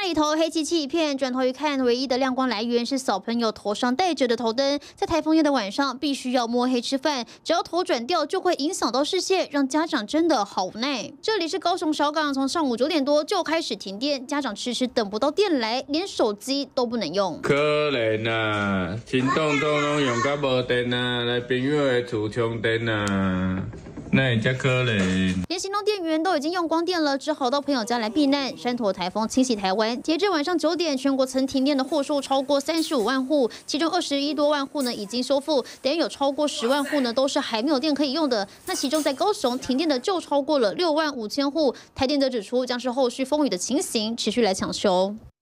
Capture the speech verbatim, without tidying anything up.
里头黑漆漆一片，转头一看，唯一的亮光来源是小朋友头上戴着的头灯。在台风夜的晚上，必须要摸黑吃饭，只要头转掉，就会影响到视线，让家长真的好无奈。这里是高雄小港，从上午九点多就开始停电，家长迟迟等不到电来，连手机都不能用。 可怜啊，行动都拢用到无电啊，来朋友的厝充电啊。那也叫可怜， 连行动电源都已经用光电了，只好到朋友家来避难。山陀台风侵袭台湾，截至晚上九点，全国曾停电的户数超过三十五万户，其中二十一多万户呢已经修复，等于有超过十万户呢都是还没有电可以用的。那其中在高雄停电的就超过了六万五千户。台电则指出，将是后续风雨的情形持续来抢修。